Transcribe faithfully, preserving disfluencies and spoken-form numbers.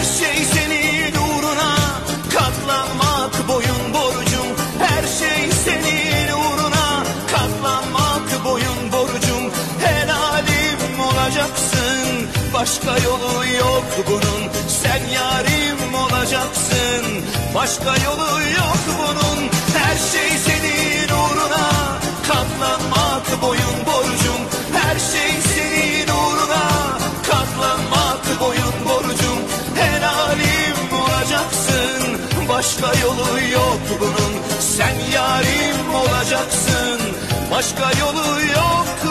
Her şey senin uğruna, katlanmak boyun borcum. Her şey senin uğruna, katlanmak boyun borcum. Helalim olacaksın, başka yolu yok bunun. Sen yarim olacaksın, başka yolu yok bunun. Her şey senin uğruna, katlanmak boyun borcum. Her şey senin uğruna, katlanmak boyun borcum. Helalim olacaksın, başka yolu yok bunun. Sen yarim olacaksın, başka yolu yok